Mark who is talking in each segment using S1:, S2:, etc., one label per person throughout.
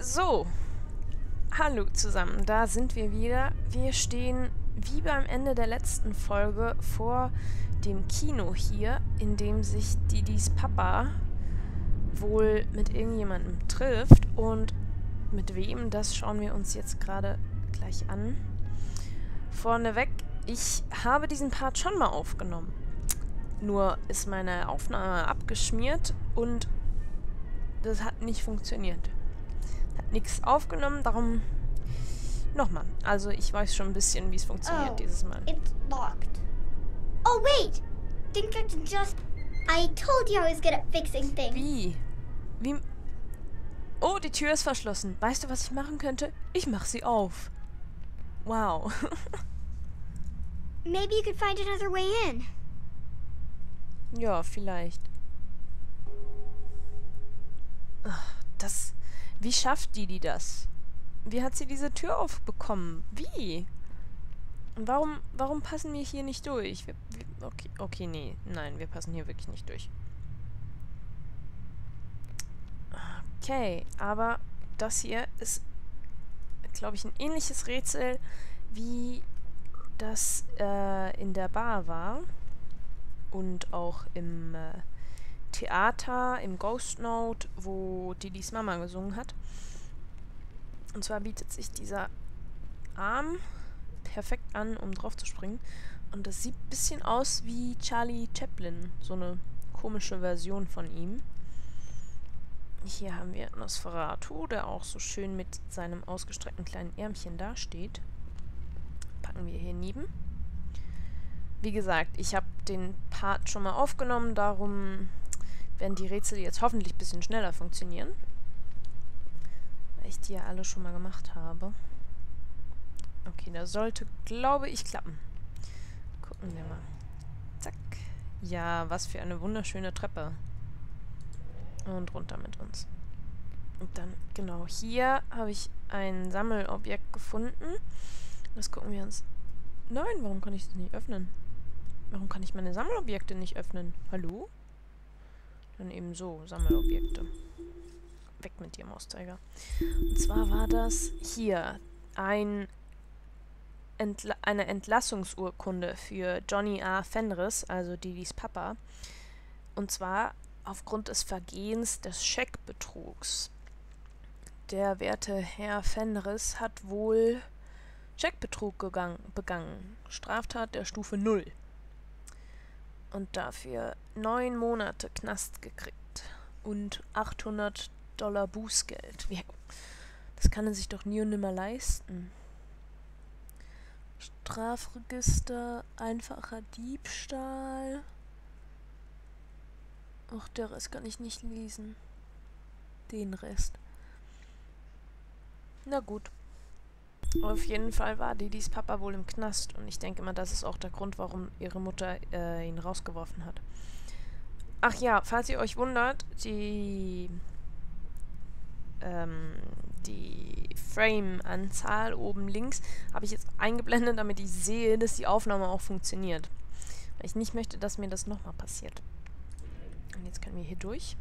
S1: So, hallo zusammen, da sind wir wieder. Wir stehen wie beim Ende der letzten Folge vor dem Kino hier, in dem sich Didis Papa wohl mit irgendjemandem trifft. Und mit wem, das schauen wir uns jetzt gerade gleich an. Vorneweg, ich habe diesen Part schon mal aufgenommen. Nur ist meine Aufnahme abgeschmiert und das hat nicht funktioniert. Hat nichts aufgenommen, darum nochmal. Also ich weiß schon ein bisschen, wie es funktioniert dieses Mal.
S2: It's locked. Oh wait! Think I can just... I told you I was good at fixing things.
S1: Wie? Wie? Oh, die Tür ist verschlossen. Weißt du, was ich machen könnte? Ich mach sie auf. Wow.
S2: Maybe you could find another way in.
S1: Ja, vielleicht. Ach, wie schafft Didi das? Wie hat sie diese Tür aufbekommen? Wie? Und warum passen wir hier nicht durch? Okay, nee. Nein, wir passen hier wirklich nicht durch. Okay, aber das hier ist, glaube ich, ein ähnliches Rätsel, wie das in der Bar war. Und auch im Theater, im Ghost Note, wo Didis Mama gesungen hat. Und zwar bietet sich dieser Arm perfekt an, um drauf zu springen. Und das sieht ein bisschen aus wie Charlie Chaplin. So eine komische Version von ihm. Hier haben wir Nosferatu, der auch so schön mit seinem ausgestreckten kleinen Ärmchen dasteht. Packen wir hier neben. Wie gesagt, ich habe den Part schon mal aufgenommen, darum werden die Rätsel jetzt hoffentlich ein bisschen schneller funktionieren. Weil ich die ja alle schon mal gemacht habe. Okay, das sollte, glaube ich, klappen. Gucken wir mal. Zack. Ja, was für eine wunderschöne Treppe. Und runter mit uns. Und dann, genau, hier habe ich ein Sammelobjekt gefunden. Das gucken wir uns... Nein, warum kann ich das nicht öffnen? Warum kann ich meine Sammelobjekte nicht öffnen? Hallo? Dann eben so, Sammelobjekte. Weg mit dir, Mauszeiger. Und zwar war das hier eine Entlassungsurkunde für Johnny A. Fenris, also Didis Papa. Und zwar aufgrund des Vergehens des Scheckbetrugs. Der werte Herr Fenris hat wohl Scheckbetrug begangen. Straftat der Stufe 0. Und dafür 9 Monate Knast gekriegt. Und $800 Bußgeld. Das kann er sich doch nie und nimmer leisten. Strafregister, einfacher Diebstahl. Ach, der Rest kann ich nicht lesen. Den Rest. Na gut. Auf jeden Fall war Didis Papa wohl im Knast. Und ich denke mal, das ist auch der Grund, warum ihre Mutter ihn rausgeworfen hat. Ach ja, falls ihr euch wundert, die Frame-Anzahl oben links habe ich jetzt eingeblendet, damit ich sehe, dass die Aufnahme auch funktioniert. Weil ich nicht möchte, dass mir das nochmal passiert. Und jetzt können wir hier durch.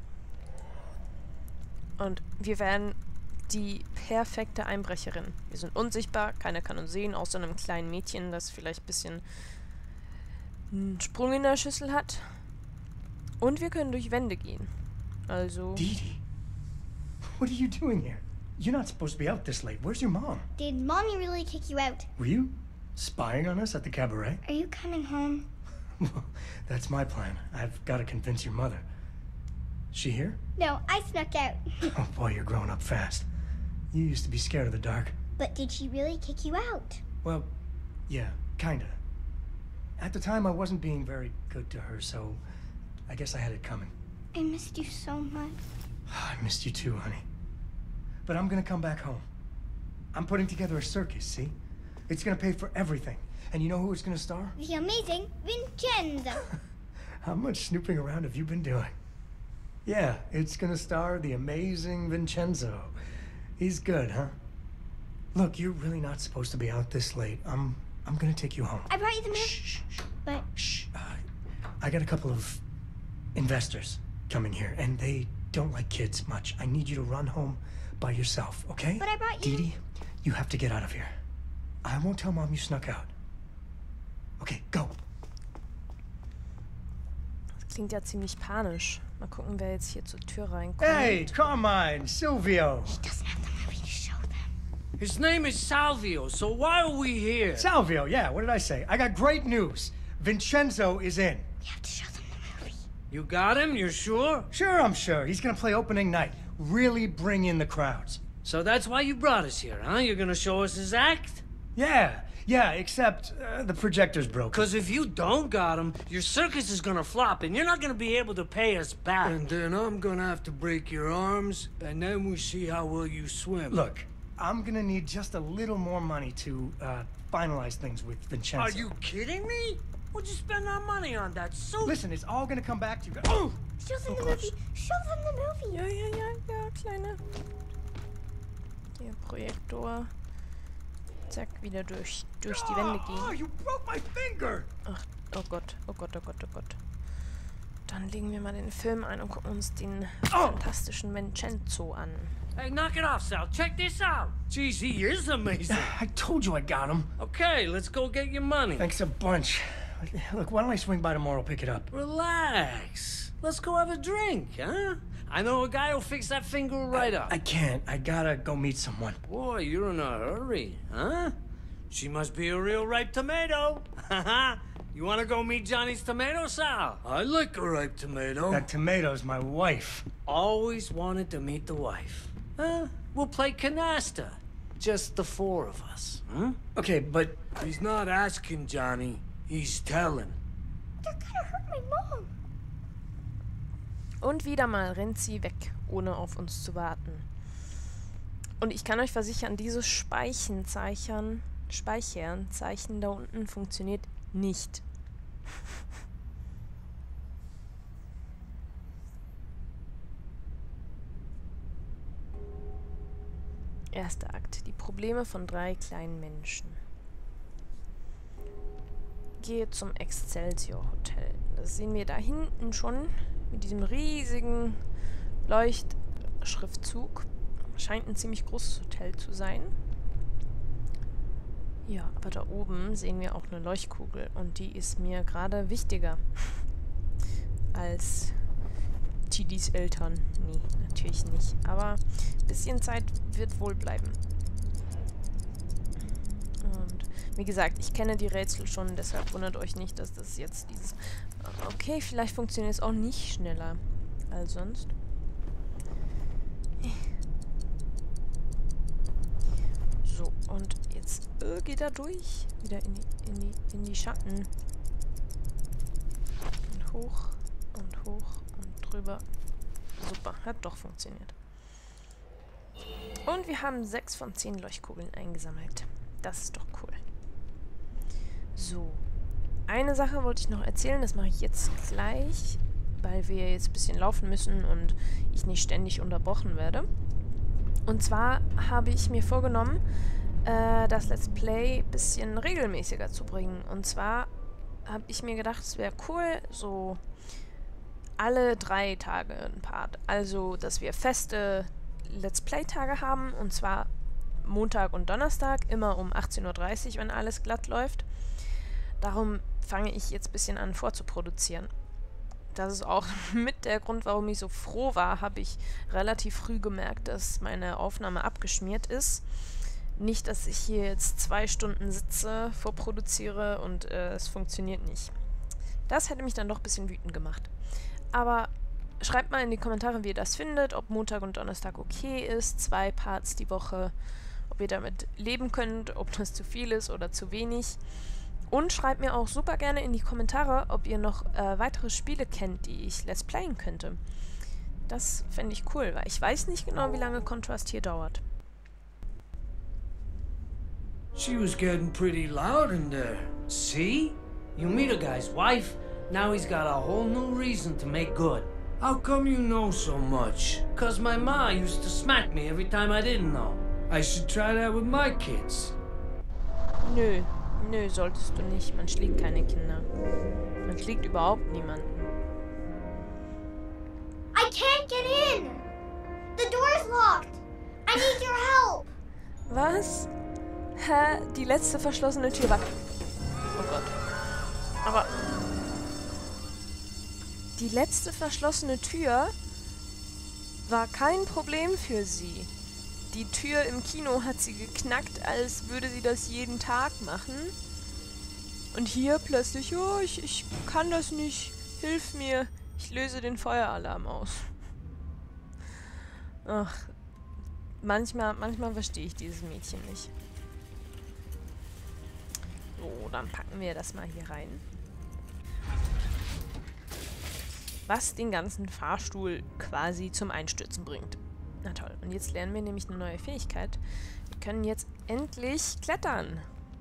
S1: Und wir werden die perfekte Einbrecherin. Wir sind unsichtbar, keiner kann uns sehen, außer einem kleinen Mädchen, das vielleicht ein bisschen einen Sprung in der Schüssel hat. Und wir können durch Wände gehen. Also...
S3: Didi, what are you doing here? You're not supposed to be out this late. Where's your mom?
S2: Did Mommy really kick you out?
S3: Were you spying on us at the cabaret?
S2: Are you coming home?
S3: Well, that's my plan. I've got to convince your mother. Is she here?
S2: No, I snuck out.
S3: Oh boy, you're growing up fast. You used to be scared of the dark.
S2: But did she really kick you out?
S3: Well, yeah, kinda. At the time, I wasn't being very good to her, so I guess I had it coming.
S2: I missed you so much.
S3: I missed you too, honey. But I'm gonna come back home. I'm putting together a circus, see? It's gonna pay for everything. And you know who it's gonna star?
S2: The amazing Vincenzo.
S3: How much snooping around have you been doing? Yeah, it's gonna star the amazing Vincenzo. He's good, huh? Look, you're really not supposed to be out this late. I'm gonna take you home.
S2: I brought you the milk.
S3: Shh, shh,
S2: But
S3: shh. I got a couple of investors coming here, and they don't like kids much. I need you to run home, by yourself, okay?
S2: But I brought you...
S3: Dee Dee, you have to get out of here. I won't tell Mom you snuck out. Okay, go.
S1: Das klingt ja ziemlich panisch. Mal gucken, wer jetzt hier zur Tür reinkommt.
S3: Hey, Carmine, Silvio.
S2: He doesn't have the movie to show them.
S4: His name is Salvio, so why are we here?
S3: Salvio, yeah, what did I say? I got great news. Vincenzo is in.
S2: You have to show them the movie.
S4: You got him? You're sure?
S3: Sure, I'm sure. He's gonna play opening night. Really bring in the crowds.
S4: So that's why you brought us here, huh? You're gonna show us his act?
S3: Yeah, except the projector's broken.
S4: Because if you don't got him, your circus is gonna flop and you're not gonna be able to pay us back. And then I'm gonna have to break your arms, and then we see how well you swim.
S3: Look, I'm gonna need just a little more money to finalize things with Vincenzo.
S4: Are you kidding me? What'd you spend our money on, that suit?
S3: Listen, it's all gonna come back to you. Oh!
S2: Show them the
S3: gosh.
S2: movie. Show them the movie.
S1: Ja, Kleine. Hier, Projektor. Zack, wieder durch die Wände
S3: Oh,
S1: gehen.
S3: you broke my finger!
S1: Ach, oh Gott. Dann legen wir mal den Film ein und gucken uns den fantastischen Vincenzo an.
S4: Hey, knock it off, Sal. Check this out. Jeez, he is amazing.
S3: I told you I got him.
S4: Okay, let's go get your money.
S3: Thanks a bunch. Look, why don't I swing by tomorrow, pick it up?
S4: Relax. Let's go have a drink, huh? I know a guy who'll fix that finger right up.
S3: I can't. I gotta go meet someone.
S4: Boy, you're in a hurry, huh? She must be a real ripe tomato. You want to go meet Johnny's tomato, Sal? I like a ripe tomato.
S3: That tomato's my wife.
S4: Always wanted to meet the wife. We'll play canasta. Just the four of us, huh?
S3: Okay, but...
S4: He's not asking, Johnny. He's telling.
S2: They're gonna hurt my mom.
S1: Und wieder mal rennt sie weg, ohne auf uns zu warten. Und ich kann euch versichern, dieses Speichernzeichen da unten funktioniert nicht. Erster Akt. Die Probleme von 3 kleinen Menschen. Gehe zum Excelsior Hotel. Das sehen wir da hinten schon. Mit diesem riesigen Leuchtschriftzug. Scheint ein ziemlich großes Hotel zu sein. Ja, aber da oben sehen wir auch eine Leuchtkugel. Und die ist mir gerade wichtiger als Tidis Eltern. Nee, natürlich nicht. Aber ein bisschen Zeit wird wohl bleiben. Und wie gesagt, ich kenne die Rätsel schon, deshalb wundert euch nicht, dass das jetzt dieses... Okay, vielleicht funktioniert es auch nicht schneller als sonst. So, und jetzt geht er durch. Wieder in die Schatten. Und hoch und drüber. Super, hat doch funktioniert. Und wir haben 6 von 10 Leuchtkugeln eingesammelt. Das ist doch cool. So. Eine Sache wollte ich noch erzählen, das mache ich jetzt gleich, weil wir jetzt ein bisschen laufen müssen und ich nicht ständig unterbrochen werde. Und zwar habe ich mir vorgenommen, das Let's Play ein bisschen regelmäßiger zu bringen. Und zwar habe ich mir gedacht, es wäre cool, so alle 3 Tage ein Part. Also, dass wir feste Let's Play-Tage haben, und zwar Montag und Donnerstag, immer um 18:30 Uhr, wenn alles glatt läuft. Darum fange ich jetzt ein bisschen an vorzuproduzieren. Das ist auch mit der Grund, warum ich so froh war, habe ich relativ früh gemerkt, dass meine Aufnahme abgeschmiert ist. Nicht, dass ich hier jetzt 2 Stunden sitze, vorproduziere und es funktioniert nicht. Das hätte mich dann doch ein bisschen wütend gemacht. Aber schreibt mal in die Kommentare, wie ihr das findet, ob Montag und Donnerstag okay ist, 2 Parts die Woche, ob ihr damit leben könnt, ob das zu viel ist oder zu wenig. Und schreibt mir auch super gerne in die Kommentare, ob ihr noch weitere Spiele kennt, die ich Let's Playen könnte. Das fände ich cool, weil ich weiß nicht genau, wie lange Contrast hier dauert.
S4: She was getting pretty loud in there. See? You meet a guy's wife, now he's got a whole new reason to make good. How come you know so much? 'Cause my ma used to smack me every time I didn't know. I should try that with my kids.
S1: Nö, solltest du nicht. Man schlägt keine Kinder. Man schlägt überhaupt niemanden.
S2: I can't get in. The door's locked. I
S1: Was? Hä? Die letzte verschlossene Tür war... Oh Gott. Aber... Die letzte verschlossene Tür war kein Problem für sie. Die Tür im Kino hat sie geknackt, als würde sie das jeden Tag machen. Und hier plötzlich, oh, ich kann das nicht, hilf mir, ich löse den Feueralarm aus. Ach, manchmal verstehe ich dieses Mädchen nicht. So, dann packen wir das mal hier rein. Was den ganzen Fahrstuhl quasi zum Einstürzen bringt. Na toll, und jetzt lernen wir nämlich eine neue Fähigkeit. Wir können jetzt endlich klettern.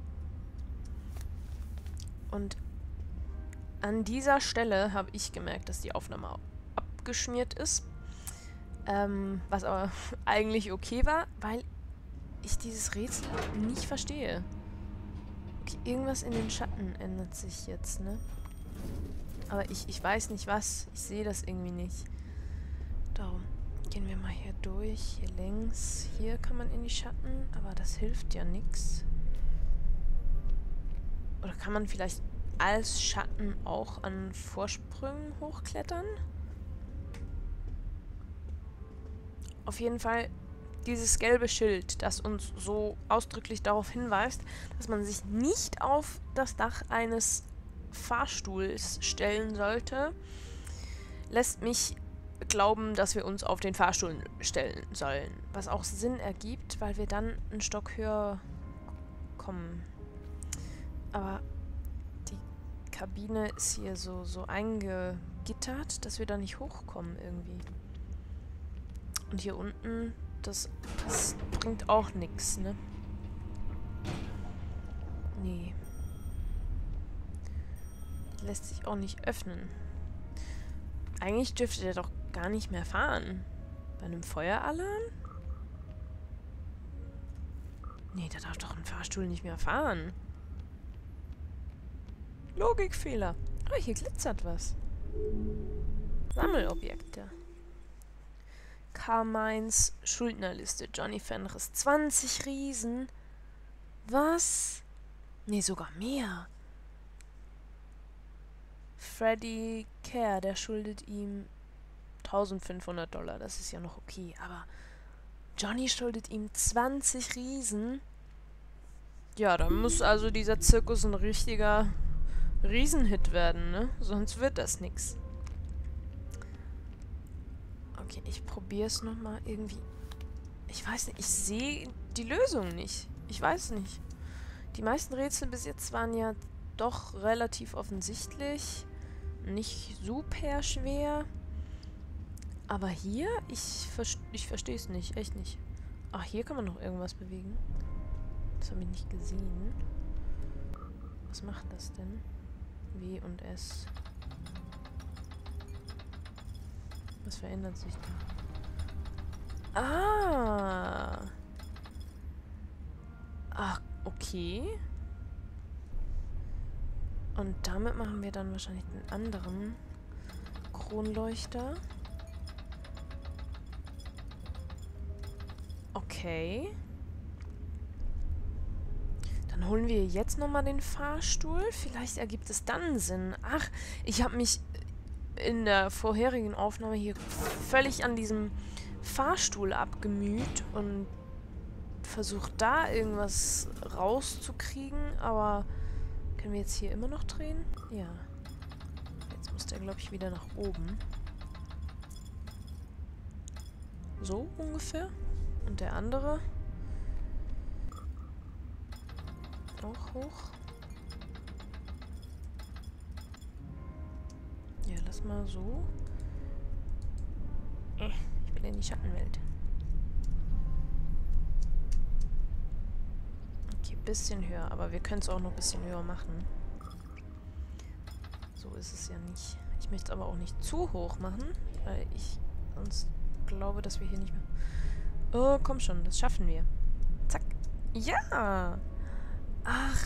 S1: Und an dieser Stelle habe ich gemerkt, dass die Aufnahme abgeschmiert ist. Was aber eigentlich okay war, weil ich dieses Rätsel nicht verstehe. Okay, irgendwas in den Schatten ändert sich jetzt, ne? Aber ich weiß nicht was. Ich sehe das irgendwie nicht. Darum gehen wir mal hier durch. Hier längs. Hier kann man in die Schatten. Aber das hilft ja nichts. Oder kann man vielleicht als Schatten auch an Vorsprüngen hochklettern? Auf jeden Fall dieses gelbe Schild, das uns so ausdrücklich darauf hinweist, dass man sich nicht auf das Dach eines Fahrstuhls stellen sollte, lässt mich glauben, dass wir uns auf den Fahrstuhl stellen sollen. Was auch Sinn ergibt, weil wir dann einen Stock höher kommen. Aber die Kabine ist hier so eingegittert, dass wir da nicht hochkommen irgendwie. Und hier unten, das bringt auch nichts, ne? Nee. Lässt sich auch nicht öffnen. Eigentlich dürfte der doch gar nicht mehr fahren. Bei einem Feueralarm? Nee, da darf doch ein Fahrstuhl nicht mehr fahren. Logikfehler. Oh, hier glitzert was. Sammelobjekte. Carmines Schuldnerliste. Johnny Fenris. 20 Riesen. Was? Nee, sogar mehr. Freddy Kerr, der schuldet ihm $1.500. Das ist ja noch okay, aber Johnny schuldet ihm 20 Riesen. Ja, da muss also dieser Zirkus ein richtiger Riesenhit werden, ne? Sonst wird das nix. Okay, ich probiere es nochmal irgendwie. Ich weiß nicht, ich sehe die Lösung nicht. Ich weiß nicht. Die meisten Rätsel bis jetzt waren ja doch relativ offensichtlich. Nicht super schwer. Aber hier, ich verstehe es nicht. Echt nicht. Ach, hier kann man noch irgendwas bewegen. Das habe ich nicht gesehen. Was macht das denn? W und S. Was verändert sich da? Ah! Ach, okay. Und damit machen wir dann wahrscheinlich den anderen Kronleuchter. Okay. Dann holen wir jetzt nochmal den Fahrstuhl. Vielleicht ergibt es dann Sinn. Ach, ich habe mich in der vorherigen Aufnahme hier völlig an diesem Fahrstuhl abgemüht und versucht da irgendwas rauszukriegen, aber können wir jetzt hier immer noch drehen? Ja. Jetzt muss der, glaube ich, wieder nach oben. So ungefähr. Und der andere auch hoch. Ja, lass mal so. Ich bin in die Schattenwelt. Okay, bisschen höher, aber wir können es auch noch ein bisschen höher machen. So ist es ja nicht. Ich möchte es aber auch nicht zu hoch machen, weil ich sonst glaube, dass wir hier nicht mehr... Oh, komm schon, das schaffen wir. Zack. Ja! Ach.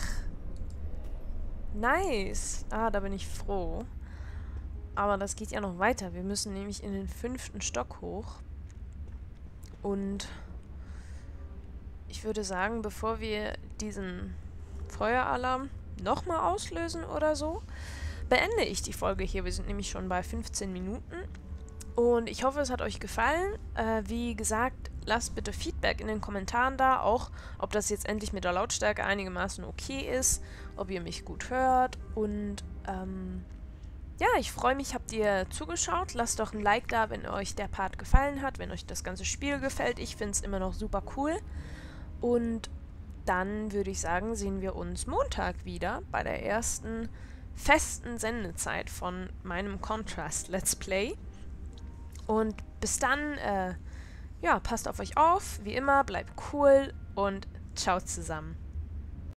S1: Nice. Ah, da bin ich froh. Aber das geht ja noch weiter. Wir müssen nämlich in den 5. Stock hoch. Und ich würde sagen, bevor wir diesen Feueralarm nochmal auslösen oder so, beende ich die Folge hier. Wir sind nämlich schon bei 15 Minuten. Und ich hoffe, es hat euch gefallen. Wie gesagt, lasst bitte Feedback in den Kommentaren da, auch ob das jetzt endlich mit der Lautstärke einigermaßen okay ist, ob ihr mich gut hört. Und ja, ich freue mich, habt ihr zugeschaut. Lasst doch ein Like da, wenn euch der Part gefallen hat, wenn euch das ganze Spiel gefällt. Ich finde es immer noch super cool. Und dann würde ich sagen, sehen wir uns Montag wieder bei der ersten festen Sendezeit von meinem Contrast Let's Play. Und bis dann, ja, passt auf euch auf. Wie immer, bleibt cool und ciao zusammen.